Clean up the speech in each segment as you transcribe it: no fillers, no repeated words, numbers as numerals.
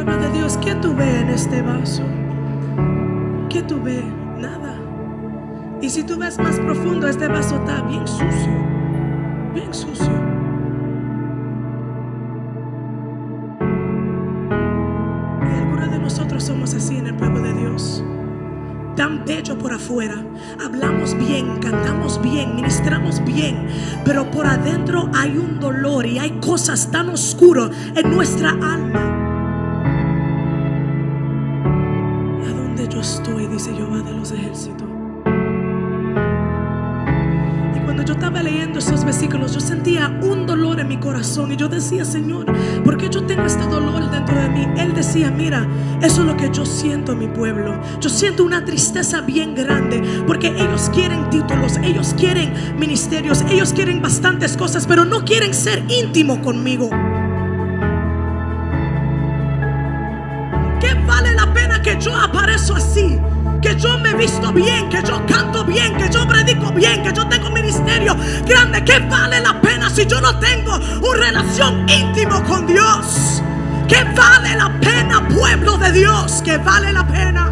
Pueblo de Dios, ¿qué tú ves en este vaso? ¿Qué tú ves? Nada. Y si tú ves más profundo, este vaso está bien sucio. Bien sucio. Y algunos de nosotros somos así en el pueblo de Dios. Tan bello por afuera, hablamos bien, cantamos bien, ministramos bien, pero por adentro hay un dolor y hay cosas tan oscuras en nuestra alma. ¿A dónde yo estoy? Dice Jehová de los ejércitos. Y cuando yo estaba leyendo esos versículos, yo sentía un dolor en mi corazón y yo decía: Señor, ¿por qué yo tengo este dolor dentro de mí? Él decía: mira, eso es lo que yo siento en mi pueblo. Yo siento una tristeza bien grande porque ellos quieren títulos, ellos quieren ministerios, ellos quieren bastantes cosas, pero no quieren ser íntimos conmigo. ¿Qué vale la pena que yo aparezco así? Que yo me visto bien, que yo canto bien, que yo predico bien, que yo tengo ministerio grande. ¿Qué vale la pena si yo no tengo una relación íntima con Dios? ¿Qué vale la pena, pueblo de Dios? ¿Qué vale la pena?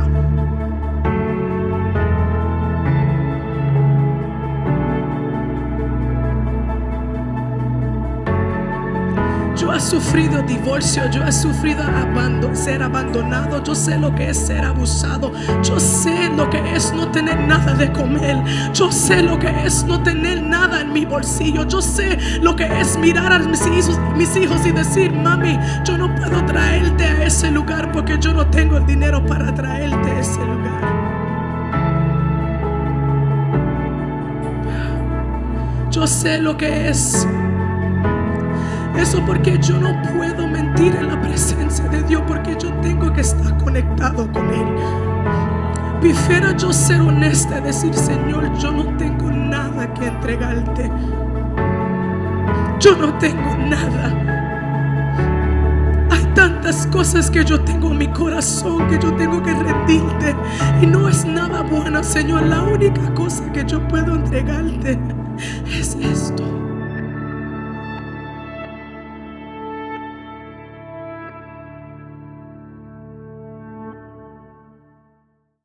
Yo he sufrido divorcio, yo he sufrido ser abandonado, yo sé lo que es ser abusado, yo sé lo que es no tener nada de comer, yo sé lo que es no tener nada en mi bolsillo, yo sé lo que es mirar a mis hijos y decir: mami, yo no puedo traerte a ese lugar porque yo no tengo el dinero para traerte a ese lugar. Yo sé lo que es eso, porque yo no puedo mentir en la presencia de Dios, porque yo tengo que estar conectado con Él. Prefiero yo ser honesta y decir: Señor, yo no tengo nada que entregarte. Yo no tengo nada. Hay tantas cosas que yo tengo en mi corazón que yo tengo que rendirte, y no es nada bueno, Señor. La única cosa que yo puedo entregarte es esto.